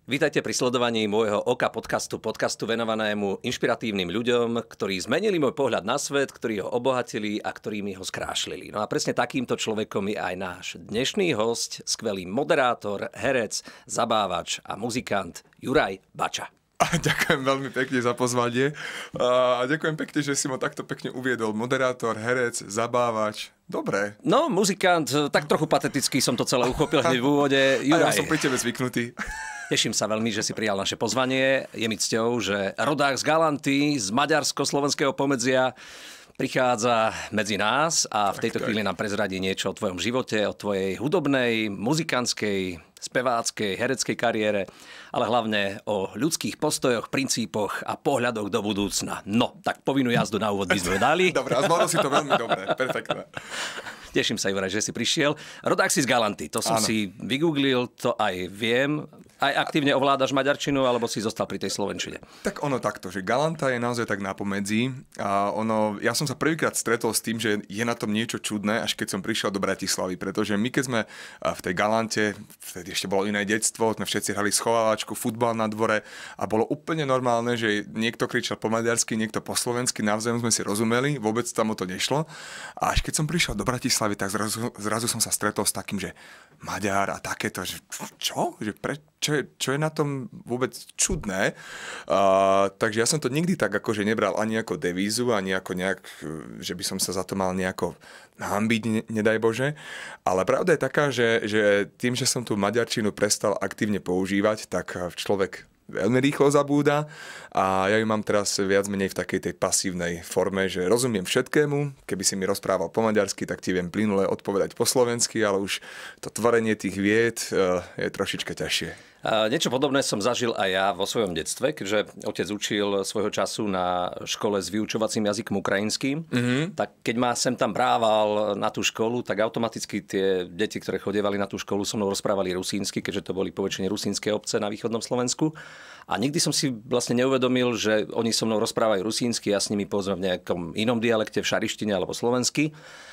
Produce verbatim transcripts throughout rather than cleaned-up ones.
Vítajte pri sledovaní môjho Oka podcastu, podcastu venovanému inšpiratívnym ľuďom, ktorí zmenili môj pohľad na svet, ktorí ho obohatili a ktorí mi ho skrášlili. No a presne takýmto človekom je aj náš dnešný hosť, skvelý moderátor, herec, zabávač a muzikant Juraj Bača. A ďakujem veľmi pekne za pozvanie a ďakujem pekne, že si ma takto pekne uviedol. Moderátor, herec, zabávač. Dobre. No, muzikant, tak trochu pateticky som to celé uchopil hneď v úvode. Juraj. A ja som pri tebe zvyknutý. Teším sa veľmi, že si prijal naše pozvanie. Je mi cťou, že rodák z Galanty, z maďarsko-slovenského pomedzia prichádza medzi nás a v tejto tak, chvíli tak. nám prezradí niečo o tvojom živote, o tvojej hudobnej, muzikantskej, speváckej, hereckej kariére, ale hlavne o ľudských postojoch, princípoch a pohľadoch do budúcna. No, tak povinnú jazdu na úvod by sme dali. Dobre, a zvládol si to veľmi dobre, perfektné. Teším sa, Juraj, že si prišiel. Rodák si z Galanty, to som Áno. si vygooglil, to aj viem. Aj aktívne ovládaš maďarčinu, alebo si zostal pri tej slovenčine? Tak ono takto, že Galanta je naozaj tak napomedzi. A ono, ja som sa prvýkrát stretol s tým, že je na tom niečo čudné, až keď som prišiel do Bratislavy, pretože my keď sme v tej Galante, vtedy ešte bolo iné detstvo, sme všetci hrali schovávačku, futbal na dvore a bolo úplne normálne, že niekto kričal po maďarsky, niekto po slovensky, navzájom sme si rozumeli, vôbec tam o to nešlo. A až keď som prišiel do Bratislavy, tak zrazu, zrazu som sa stretol s takým, že Maďar a takéto, že čo? Že pre, čo, je, čo je na tom vôbec čudné? Uh, takže ja som to nikdy tak akože nebral ani ako devízu, ani ako nejak, že by som sa za to mal nejako hanbiť, ne, nedaj Bože. Ale pravda je taká, že, že tým, že som tú maďarčinu prestal aktívne používať, tak človek veľmi rýchlo zabúda a ja ju mám teraz viac menej v takej tej pasívnej forme, že rozumiem všetkému, keby si mi rozprával po maďarsky, tak ti viem plynule odpovedať po slovensky, ale už to tvorenie tých vied je trošička ťažšie. A niečo podobné som zažil aj ja vo svojom detstve, keďže otec učil svojho času na škole s vyučovacím jazykom ukrajinským. Mm-hmm. Tak keď ma sem tam brával na tú školu, tak automaticky tie deti, ktoré chodievali na tú školu, so mnou rozprávali rusínsky, keďže to boli poväčšine rusínske obce na východnom Slovensku. A nikdy som si vlastne neuvedomil, že oni so mnou rozprávajú rusínsky, ja s nimi povedzme v nejakom inom dialekte, v šarištine alebo slovensky,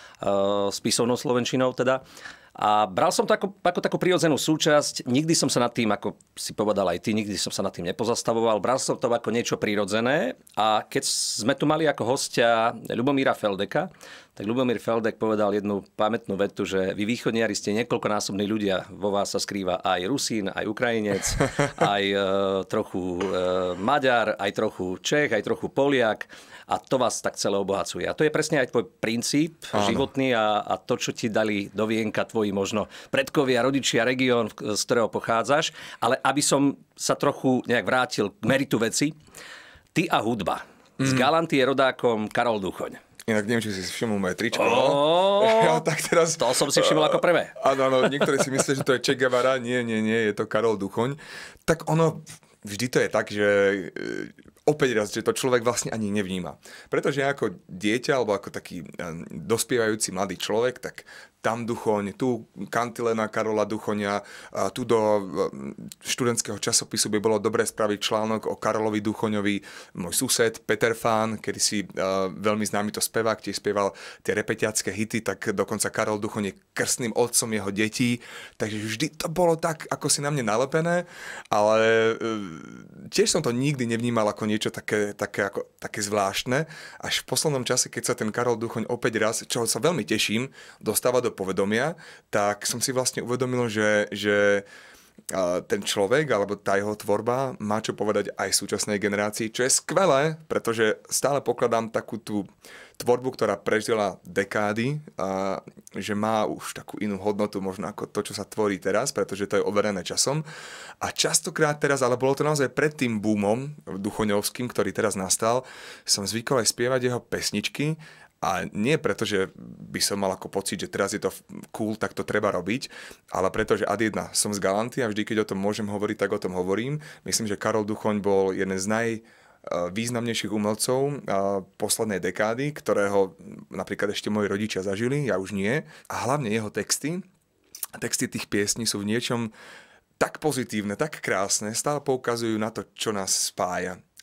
s písomnou slovenčinou teda. A bral som to ako, ako takú prirodzenú súčasť. Nikdy som sa nad tým, ako si povedal aj ty, nikdy som sa nad tým nepozastavoval. Bral som to ako niečo prirodzené. A keď sme tu mali ako hostia Ľubomíra Feldeka, tak Ľubomír Feldek povedal jednu pamätnú vetu, že vy východniari ste niekoľkonásobní ľudia. Vo vás sa skrýva aj Rusín, aj Ukrajinec, aj e, trochu e, Maďar, aj trochu Čech, aj trochu Poliak. A to vás tak celé obohacuje. A to je presne aj tvoj princíp Áno. životný a, a to, čo ti dali do vienka tvoji možno predkovia, rodičia, región, z ktorého pochádzaš. Ale aby som sa trochu nejak vrátil k meritu veci, ty a hudba. Mm. Z Galanty je rodákom Karol Duchoň. Inak neviem, či si všimol moje tričko. Oh, ja, tak teraz, to som si všimol ako prvé. Áno, áno, niektorí si myslia, že to je Che Guevara. Nie, nie, nie, je to Karol Duchoň. Tak ono, vždy to je tak, že opäť raz, že to človek vlastne ani nevníma. Pretože ja ako dieťa, alebo ako taký dospievajúci mladý človek, tak tam Duchoň, tu kantilena Karola Duchoňa, tu do študentského časopisu by bolo dobré spraviť článok o Karolovi Duchoňovi. Môj sused Peter Fán, kedy si uh, veľmi známy to spevák, tiež spieval tie repetiacké hity, tak dokonca Karol Duchoň je krstným otcom jeho detí. Takže vždy to bolo tak, ako si na mne nalepené, ale uh, tiež som to nikdy nevnímal ako niečo také, také, ako, také zvláštne. Až v poslednom čase, keď sa ten Karol Duchoň opäť raz, čoho sa veľmi teším, dostáva do povedomia, tak som si vlastne uvedomil, že, že ten človek alebo tá jeho tvorba má čo povedať aj súčasnej generácii, čo je skvelé, pretože stále pokladám takú tú tvorbu, ktorá prežila dekády a že má už takú inú hodnotu možno ako to, čo sa tvorí teraz, pretože to je overené časom. A častokrát teraz, ale bolo to naozaj pred tým boomom duchoňovským, ktorý teraz nastal, som zvykol aj spievať jeho pesničky. A nie preto, že by som mal ako pocit, že teraz je to cool, tak to treba robiť, ale preto, že ad jedna som z Galanty a vždy, keď o tom môžem hovoriť, tak o tom hovorím. Myslím, že Karol Duchoň bol jeden z najvýznamnejších umelcov poslednej dekády, ktorého napríklad ešte moji rodičia zažili, ja už nie. A hlavne jeho texty, texty tých piesní sú v niečom tak pozitívne, tak krásne, stále poukazujú na to, čo nás spája.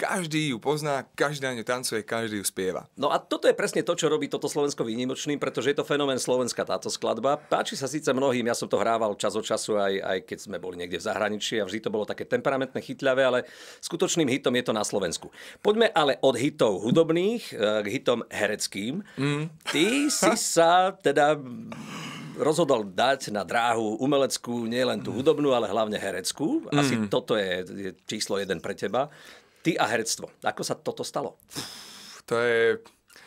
každý ju pozná, každý na ňu tancuje, každý ju spieva. No a toto je presne to, čo robí toto Slovensko výnimočným, pretože je to fenomén Slovenska táto skladba. Páči sa síce mnohým, ja som to hrával čas od času, aj, aj keď sme boli niekde v zahraničí a vždy to bolo také temperamentné, chytľavé, ale skutočným hitom je to na Slovensku. Poďme ale od hitov hudobných k hitom hereckým. Mm. Ty si sa teda rozhodol dať na dráhu umeleckú, nielen tú hudobnú, ale hlavne hereckú. Asi mm. toto je, je číslo jeden pre teba. Ty a herectvo. Ako sa toto stalo? To je...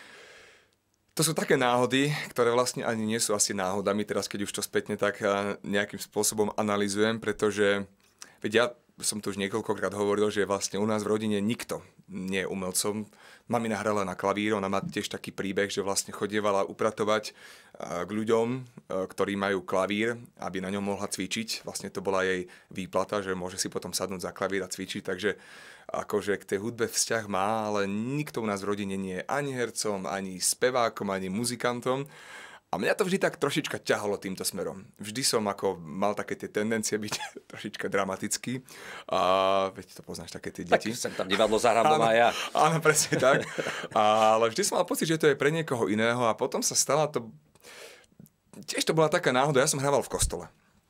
To sú také náhody, ktoré vlastne ani nie sú asi náhodami, teraz keď už to spätne tak nejakým spôsobom analyzujem, pretože veď ja som tu už niekoľkokrát hovoril, že vlastne u nás v rodine nikto nie je umelcom. Mamina hrala na klavír, ona má tiež taký príbeh, že vlastne chodievala upratovať k ľuďom, ktorí majú klavír, aby na ňom mohla cvičiť. Vlastne to bola jej výplata, že môže si potom sadnúť za klavír a cvičiť, takže akože k tej hudbe vzťah má, ale nikto u nás v rodine nie je ani hercom, ani spevákom, ani muzikantom. A mňa to vždy tak trošička ťahalo týmto smerom. Vždy som ako mal také tie tendencie byť trošička dramatický. A veď to poznáš, také tie deti. Tak sem tam divadlo zahrám doma aj ja. Áno, presne tak. Ale vždy som mal pocit, že to je pre niekoho iného a potom sa stala to... Tiež to bola taká náhoda, ja som hrával v kostole.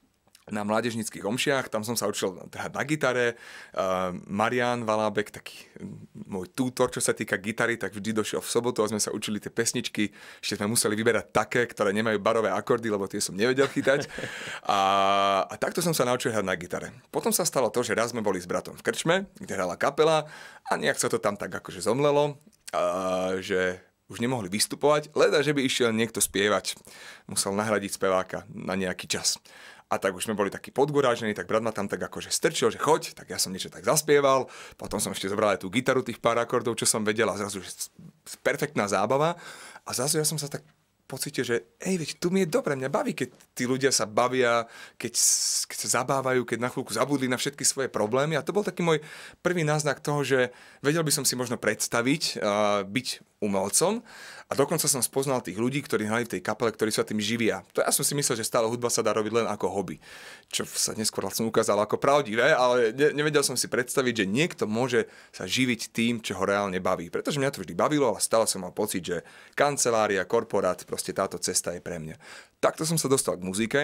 Na mládežnických omšiach, tam som sa učil hrať na gitare. Uh, Marián Valábek, taký môj tútor, čo sa týka gitary, tak vždy došiel v sobotu a sme sa učili tie pesničky. Ešte sme museli vyberať také, ktoré nemajú barové akordy, lebo tie som nevedel chytať. A, a takto som sa naučil hrať na gitare. Potom sa stalo to, že raz sme boli s bratom v krčme, kde hrala kapela a nejak sa to tam tak akože zomlelo, uh, že už nemohli vystupovať, leda, že by išiel niekto spievať. Musel nahradiť speváka na nejaký čas. A tak už sme boli takí podgorážení, tak brat ma tam tak akože strčil, že choď, tak ja som niečo tak zaspieval, potom som ešte zobral aj tú gitaru, tých pár akordov, čo som vedel a zrazu že perfektná zábava a zrazu ja som sa tak pocítil, že ej, veď tu mi je dobre, mňa baví, keď tí ľudia sa bavia, keď, keď sa zabávajú, keď na chvíľku zabudli na všetky svoje problémy a to bol taký môj prvý náznak toho, že vedel by som si možno predstaviť uh, byť umelcom a dokonca som spoznal tých ľudí, ktorí hrali v tej kapele, ktorí sa tým živia. To ja som si myslel, že stále hudba sa dá robiť len ako hobby, čo sa neskôr som ukázal ako pravdivé, ale ne, nevedel som si predstaviť, že niekto môže sa živiť tým, čo ho reálne baví. Pretože mňa to vždy bavilo, ale stále som mal pocit, že kancelária, korporát, proste táto cesta je pre mňa. Takto som sa dostal k muzike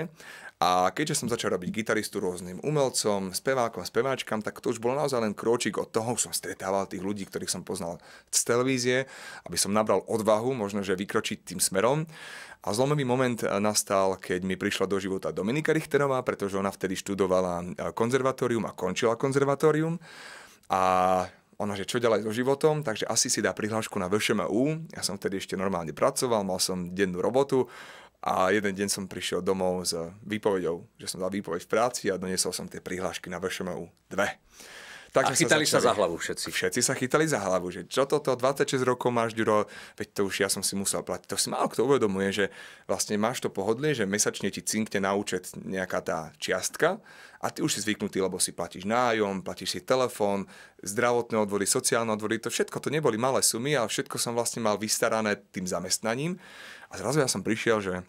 a keďže som začal robiť gitaristu rôznym umelcom, spevákom, speváčkam, tak to už bolo naozaj len krôčik od toho, už som stretával tých ľudí, ktorých som poznal z televízie, aby som nabral odvahu, možno, že vykročiť tým smerom. A zlomový moment nastal, keď mi prišla do života Dominika Richterová, pretože ona vtedy študovala konzervatórium a končila konzervatórium. A ona, že čo ďalej so životom, takže asi si dá prihlášku na vé š em ú. Ja som vtedy ešte normálne pracoval, mal som dennú robotu a jeden deň som prišiel domov s výpovedou, že som dal výpoveď v práci a doniesol som tie prihlášky na vé š em ú dve. Takže a chytali sa, začali, sa za hlavu všetci. Všetci sa chytali za hlavu, že čo toto, dvadsaťšesť rokov máš, Ďuro, veď to už ja som si musel platiť. To si málo kto uvedomuje, že vlastne máš to pohodlie, že mesačne ti cinkne na účet nejaká tá čiastka a ty už si zvyknutý, lebo si platíš nájom, platíš si telefón, zdravotné odvody, sociálne odvody, to všetko to neboli malé sumy, ale všetko som vlastne mal vystarané tým zamestnaním. A zrazu ja som prišiel, že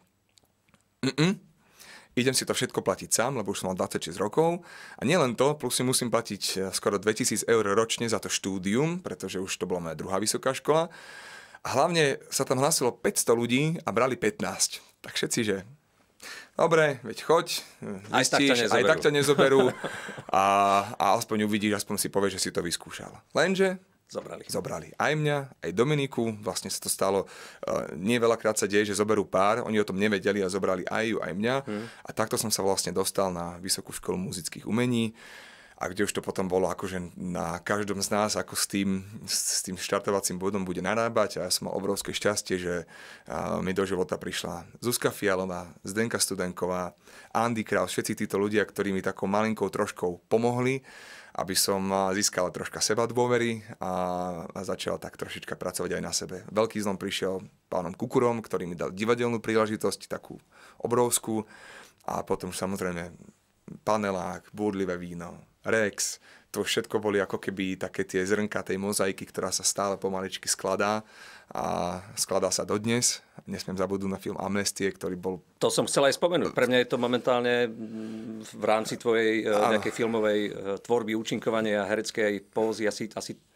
mm idem si to všetko platiť sám, lebo už som mal dvadsaťšesť rokov. A nielen to, plus si musím platiť skoro dvetisíc eur ročne za to štúdium, pretože už to bola moja druhá vysoká škola. A hlavne sa tam hlásilo päťsto ľudí a brali pätnásť. Tak všetci, že dobre, veď choď, zistíš, aj tak ťa nezoberú a, a aspoň uvidíš, aspoň si povieš, že si to vyskúšal. Lenže Zobrali. Zobrali aj mňa, aj Dominiku, vlastne sa to stalo, uh, nie veľakrát sa deje, že zoberú pár, oni o tom nevedeli a zobrali aj ju, aj mňa. Hmm. A takto som sa vlastne dostal na Vysokú školu muzických umení, a kde už to potom bolo akože na každom z nás, ako s tým, s tým štartovacím bodom bude narábať. A ja som mal obrovské šťastie, že uh, mi do života prišla Zuzka Fialová, Zdenka Studenková, Andy Kraus, všetci títo ľudia, ktorí mi takou malinkou troškou pomohli, aby som získal troška seba dôvery a, a začal tak trošička pracovať aj na sebe. Veľký zlom prišiel pánom Kukurom, ktorý mi dal divadelnú príležitosť, takú obrovskú. A potom samozrejme Panelák, Búrlivé víno, Rex. To všetko boli ako keby také tie zrnka tej mozaiky, ktorá sa stále pomaličky skladá a skladá sa dodnes. Nesmiem zabudnúť na film Amnestie, ktorý bol... To som chcel aj spomenúť. Pre mňa je to momentálne v rámci tvojej ano. nejakej filmovej tvorby, účinkovania a hereckej pózy asi, asi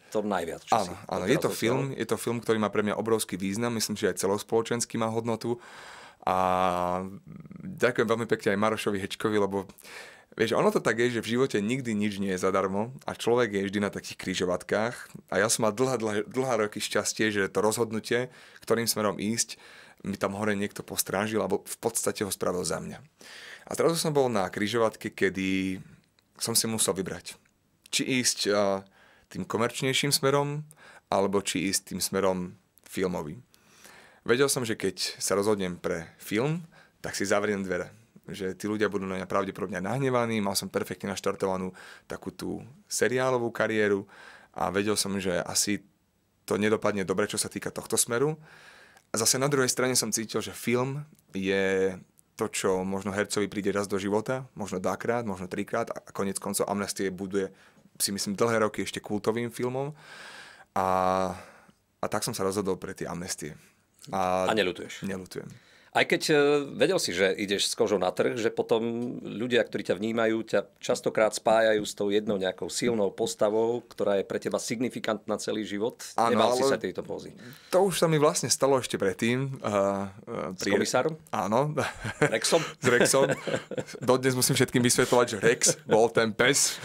to najviac. Čo áno, áno, je to film, je to film, ktorý má pre mňa obrovský význam, myslím, že aj celospoločenský má hodnotu. A ďakujem veľmi pekne aj Marošovi Hečkovi, lebo vieš, ono to tak je, že v živote nikdy nič nie je zadarmo a človek je vždy na takých križovatkách. A ja som mal dlhé, dlhé, dlhé roky šťastie, že to rozhodnutie, ktorým smerom ísť, mi tam hore niekto postrážil, alebo v podstate ho spravil za mňa. A teraz som bol na križovatke, kedy som si musel vybrať. Či ísť uh, tým komerčnejším smerom, alebo či ísť tým smerom filmovým. Vedel som, že keď sa rozhodnem pre film, tak si zavriem dvere. Že tí ľudia budú na mňa pravdepodobne nahnevaní, mal som perfektne naštartovanú takú tú seriálovú kariéru a vedel som, že asi to nedopadne dobre, čo sa týka tohto smeru. A zase na druhej strane som cítil, že film je to, čo možno hercovi príde raz do života, možno dvakrát, možno trikrát a konec koncov Amnestie buduje, si myslím, dlhé roky ešte kultovým filmom. A, a tak som sa rozhodol pre tie Amnestie. A, a neľutuješ? Neľutujem. Aj keď vedel si, že ideš s kožou na trh, že potom ľudia, ktorí ťa vnímajú, ťa častokrát spájajú s tou jednou nejakou silnou postavou, ktorá je pre teba signifikantná celý život. Ano, nemal si sa tejto pózy. To už sa mi vlastne stalo ešte predtým. Uh, uh, pri... S komisárom? Áno. Rexom? S Rexom. Dodnes musím všetkým vysvetľovať, že Rex bol ten pes.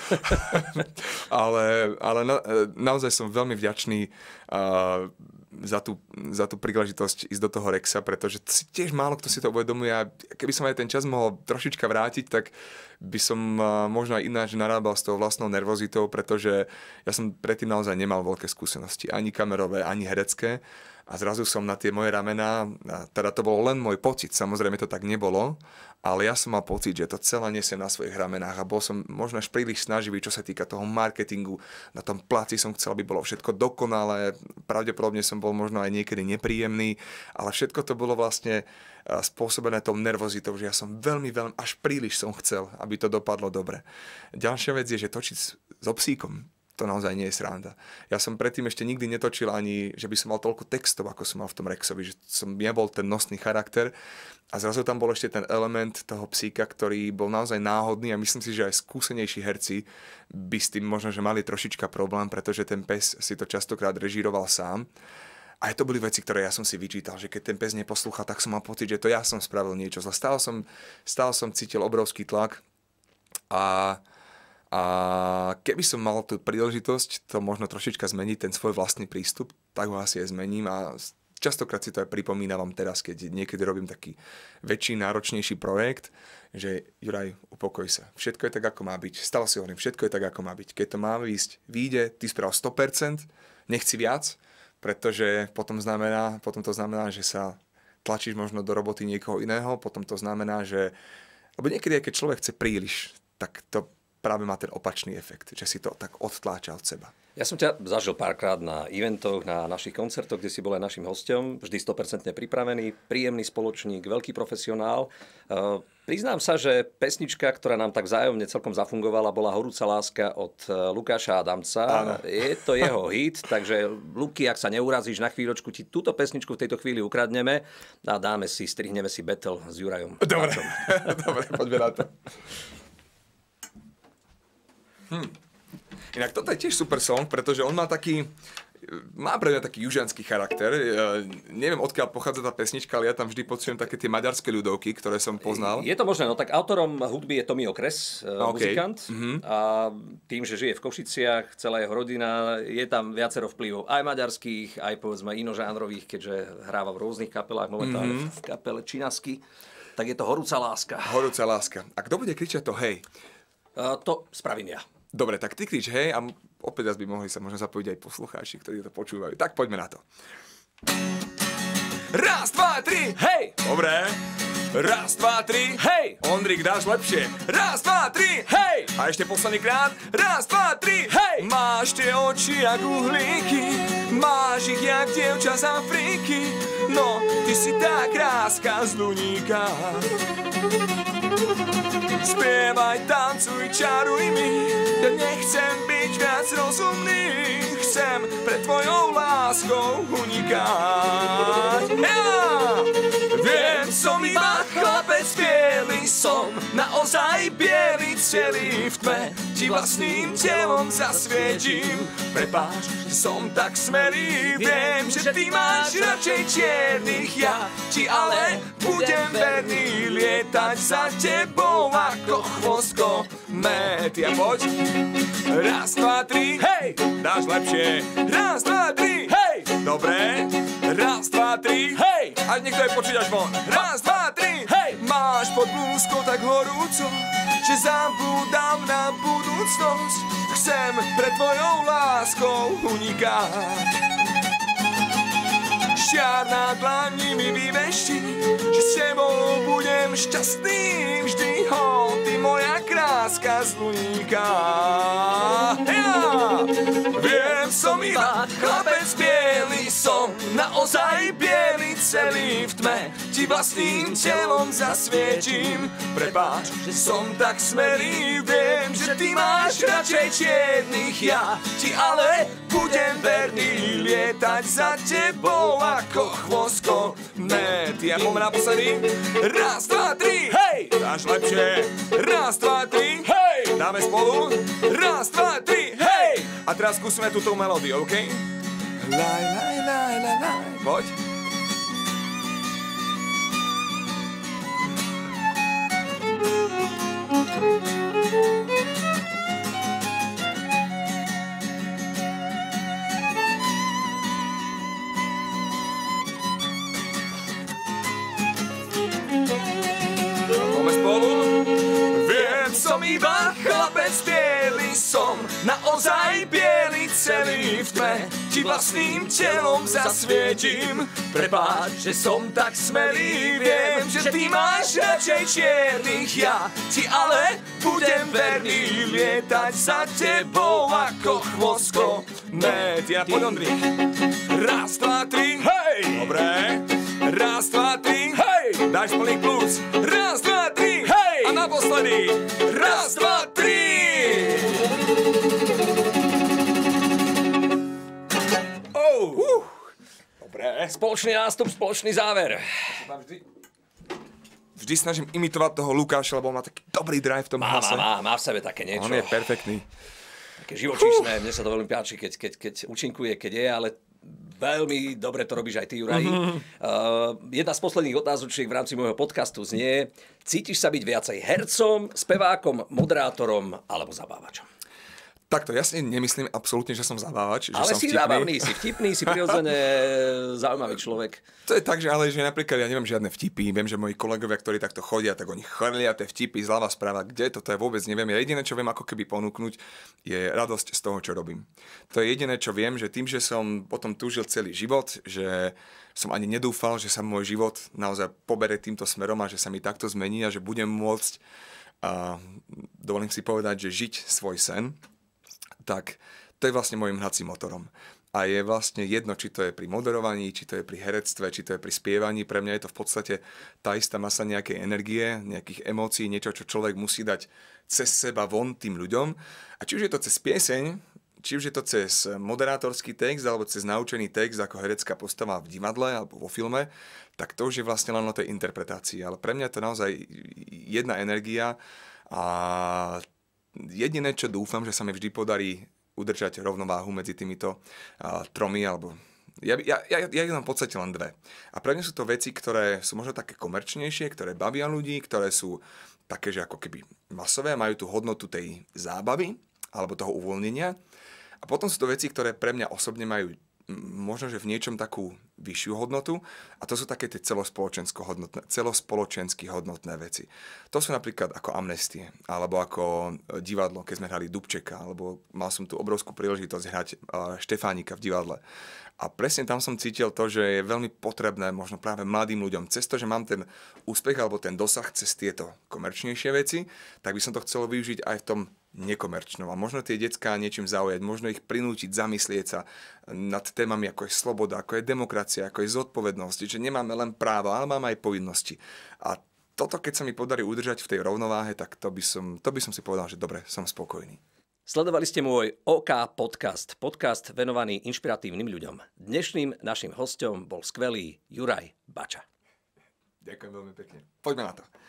ale ale na, naozaj som veľmi vďačný uh, Za tú, za tú príležitosť ísť do toho Rexa, pretože tiež málo kto si to uvedomuje a keby som aj ten čas mohol trošička vrátiť, tak by som možno aj ináč narábal s tou vlastnou nervozitou, pretože ja som predtým naozaj nemal veľké skúsenosti, ani kamerové, ani herecké a zrazu som na tie moje ramená, teda to bol len môj pocit, samozrejme to tak nebolo, ale ja som mal pocit, že to celé nesiem na svojich ramenách a bol som možno až príliš snaživý, čo sa týka toho marketingu. Na tom placi som chcel, aby bolo všetko dokonalé, pravdepodobne som bol možno aj niekedy nepríjemný, ale všetko to bolo vlastne spôsobené tou nervozitou, že ja som veľmi, veľmi, až príliš som chcel, aby to dopadlo dobre. Ďalšia vec je, že točiť so psíkom, to naozaj nie je sranda. Ja som predtým ešte nikdy netočil ani, že by som mal toľko textov, ako som mal v tom Rexovi, že som nebol ten nosný charakter a zrazu tam bol ešte ten element toho psíka, ktorý bol naozaj náhodný a myslím si, že aj skúsenejší herci by s tým možno, že mali trošička problém, pretože ten pes si to častokrát režíroval sám. A aj to boli veci, ktoré ja som si vyčítal, že keď ten pes neposlúcha, tak som mal pocit, že to ja som spravil niečo zle. Stále som, stále som cítil obrovský tlak a A keby som mal tú príležitosť to možno trošička zmeniť, ten svoj vlastný prístup, tak ho asi aj zmením a častokrát si to aj pripomínavam teraz, keď niekedy robím taký väčší, náročnejší projekt, že Juraj, upokoj sa. Všetko je tak, ako má byť. Stále si hovorím, všetko je tak, ako má byť. Keď to má výjsť, vyjde, ty spravil sto percent, nechci viac, pretože potom, znamená, potom to znamená, že sa tlačíš možno do roboty niekoho iného, potom to znamená, že... Lebo niekedy, keď človek chce príliš, tak to práve má ten opačný efekt, že si to tak odtláča od seba. Ja som ťa zažil párkrát na eventoch, na našich koncertoch, kde si bol aj našim hosťom, vždy sto percent pripravený, príjemný spoločník, veľký profesionál. Uh, priznám sa, že pesnička, ktorá nám tak vzájomne celkom zafungovala, bola Horúca láska od Lukáša Adamca. Áno. Je to jeho hit, takže Luky, ak sa neurazíš, na chvíľočku ti túto pesničku v tejto chvíli ukradneme a dáme si, strihneme si battle s Jurajom. Dobre, dobre, poďme na to. Hm. Inak toto je tiež super song, pretože on má taký, má pre mňa taký južiansky charakter. Ja neviem, odkiaľ pochádza tá pesnička, ale ja tam vždy počujem také tie maďarské ľudovky, ktoré som poznal. Je to možné, no tak autorom hudby je Tommy Okres, okay. Muzikant. Mm-hmm. A tým, že žije v Košiciach, celá jeho rodina, je tam viacero vplyvov aj maďarských, aj povedzme inožánrových, keďže hráva v rôznych kapelách, momentálne mm-hmm. v kapele Činasky. Tak je to Horúca láska. Horúca láska. A kto bude kričať to hej? Uh, to spravím ja. Dobre, tak ty krič hej a opäť raz by mohli sa možno zapojiť aj poslucháči, ktorí to počúvajú. Tak poďme na to. Raz, dva, tri, hej! Dobre. Raz, dva, tri, hej! Ondrik, dáš lepšie. Raz, dva, tri, hej! A ešte posledný krát. Raz, dva, tri, hej! Máš tie oči jak uhlíky, máš ich jak dievča z Afriky. No, ty si tá kráska z Luníka. Spievaj, tancuj, čaruj mi, ja nechcem byť viac rozumný, chcem pred tvojou láskou unikať. Ja! Viem, som iba chlapec bielý, som, naozaj biely celý v tme, ti vlastným telom zasvietím. Prepáč, že som tak smelý, viem, že ty máš radšej čiernych, ja ti ale budem verný, lietať za tebou ako chvostko met. Ja poď, raz, dva, tri, hej, dáš lepšie, raz, dva, tri, hej, dobre, raz, dva, tri, hej, až niekto je počuť až von, raz, dva, tri, hej, máš pod blúzkou tak horúco, že zabúdam na budúcnosť, chcem pred tvojou láskou unikať. Šiar na dlani mi vyvešti, že s tebou budem šťastný vždy, ho, ty moja kráska z Luníka. Ja viem, som iba chlapec biely, som naozaj biely celý v tme, ti vlastným telom zasvietím. Prepáč, že som tak smelý, viem, že ty máš radšej čiernych, ja ti ale budem verný, lietať za tebou ako chvostko met. Ja poďme naposledy, raz, dva, tri, hej, dáš lepšie, raz, dva, tri, hej, dáme spolu, raz, dva, tri, hej. A teraz skúsime túto melódiu, OK? Laj, laj, laj, laj, laj, poď. Poďme spolu. Viem, som iba chlapec biely, som naozaj biely celý v tme, ti vlastným telom zasvietím. Prepáč, že som tak smelý, viem, že ty máš radšej čiernych, ja ti ale budem verný, lietať za tebou ako chvostko met. Ja poď, Ondrik. Raz, dva, tri, hej, dobre. Raz, dva, tri, hej, dáš plný plus. Raz, dva, tri, hej, a naposledy. Raz, dva, tri. Oh, uh. Dobre. Spoločný nástup, spoločný záver. Vždy, vždy snažím imitovať toho Lukáša, lebo on má taký dobrý drive v tom má, hlase. Má, má, má v sebe také niečo. On je perfektný. Také živočíšne, mne sa to veľmi páči, keď, keď, keď účinkuje, keď je, ale veľmi dobre to robíš aj ty, Juraj. Uh-huh. Uh, jedna z posledných otázočiek v rámci môjho podcastu znie: cítiš sa byť viacej hercom, spevákom, moderátorom alebo zabávačom? Takto, ja si nemyslím absolútne, že som zabávač. Že ale som si vtipný. zábavný, si vtipný, si prirodzene zaujímavý človek. To je tak, že ale že napríklad ja neviem žiadne vtipy. Viem, že moji kolegovia, ktorí takto chodia, tak oni chrlia tie vtipy zľava správa. Kde toto je, vôbec neviem. Ja jediné, čo viem ako keby ponúknuť, je radosť z toho, čo robím. To je jediné, čo viem, že tým, že som potom túžil celý život, že som ani nedúfal, že sa môj život naozaj pobere týmto smerom a že sa mi takto zmení a že budem môcť, a dovolím si povedať, že žiť svoj sen, tak to je vlastne môjim hnacím motorom. A je vlastne jedno, či to je pri moderovaní, či to je pri herectve, či to je pri spievaní. Pre mňa je to v podstate tá istá masa nejakej energie, nejakých emócií, niečo, čo človek musí dať cez seba von tým ľuďom. A či už je to cez pieseň, či už je to cez moderátorský text, alebo cez naučený text ako herecká postava v divadle alebo vo filme, tak to už je vlastne len o tej interpretácii. Ale pre mňa je to naozaj jedna energia a jediné, čo dúfam, že sa mi vždy podarí udržať rovnováhu medzi týmito uh, tromi, alebo ja, ja, ja, ja mám v podstate len dve. A pre mňa sú to veci, ktoré sú možno také komerčnejšie, ktoré bavia ľudí, ktoré sú také, že ako keby masové, majú tú hodnotu tej zábavy alebo toho uvoľnenia. A potom sú to veci, ktoré pre mňa osobne majú možno, že v niečom takú vyššiu hodnotu a to sú také tie celospoločensko-hodnotné, celospoločensky hodnotné veci. To sú napríklad ako Amnestie, alebo ako divadlo, keď sme hrali Dubčeka, alebo mal som tu obrovskú príležitosť hrať Štefánika v divadle. A presne tam som cítil to, že je veľmi potrebné možno práve mladým ľuďom, cez to, že mám ten úspech alebo ten dosah cez tieto komerčnejšie veci, tak by som to chcel využiť aj v tom nekomerčnom. A možno tie decká niečím zaujať, možno ich prinútiť zamyslieť sa nad témami, ako je sloboda, ako je demokracia, ako je zodpovednosť, že nemáme len práva, ale máme aj povinnosti. A toto, keď sa mi podarí udržať v tej rovnováhe, tak to by som, to by som si povedal, že dobre, som spokojný. Sledovali ste môj OK podcast, podcast venovaný inšpiratívnym ľuďom. Dnešným našim hosťom bol skvelý Juraj Bača. Ďakujem veľmi pekne. Poďme na to.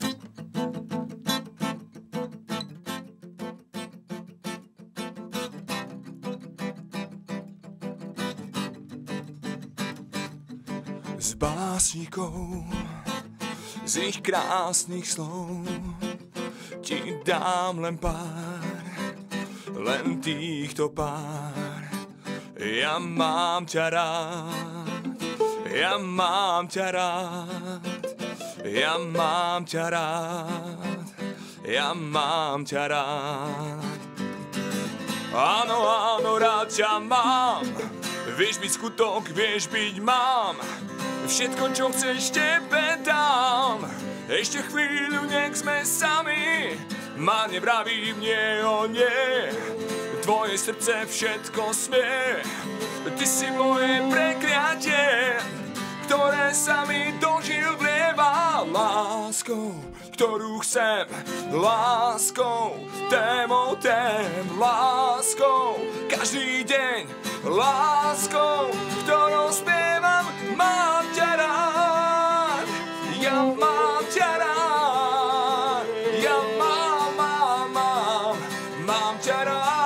Z básnikov, z ich krásnych slov ti dám len pár, len týchto pár. Ja mám ťa rád, ja mám ťa rád, ja mám ťa rád, ja mám ťa rád. Áno, áno, rád ťa mám, vieš byť skutok, vieš byť mám. Všetko, čo chceš, tebe dám. Ešte chvíľu, nech sme sami. Ma nevravím nie o nie. Tvoje srdce všetko smie. Ty si moje prekliatie, ktoré sa mi do žil vlieva. Láskou, ktorú chcem, láskou, témou tém, láskou, každý deň, láskou, ktorou spievam, mám ťa rád, ja mám ťa rád, ja mám, mám, mám, mám ťa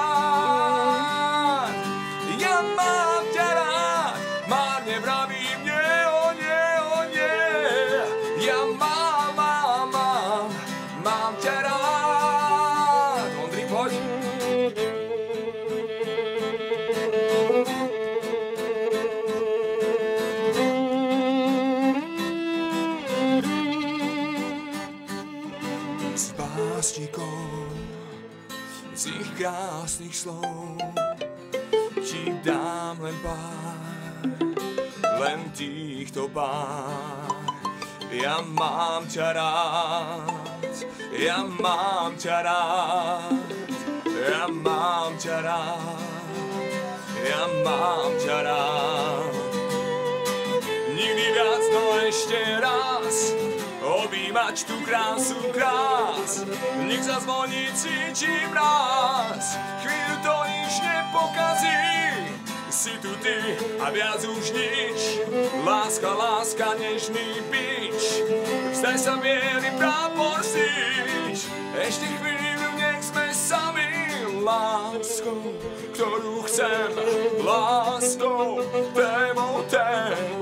rád, ja mám ťa rád, márne vravím nie o nie o nie, ja mám, mám, mám, mám ťa rád. Ondri, poď. Z básnikov, z ich krásnych slov ti dám len pár, len týchto pár. Ja mám ťa rád, ja mám ťa rád, ja mám ťa rád, ja mám ťa rád. Nikdy viac, no ešte raz, objímať tú krásu krás. Nech zazvoní, cítim raz, chvíľu to nič nepokazí. Si tu ty a viac už nič, láska, láska, nežný bič. Vzdaj sa bielý prápor síč, ešte chvíľu, nech sme sami. Láskou, ktorú chcem, láskou, témou tém,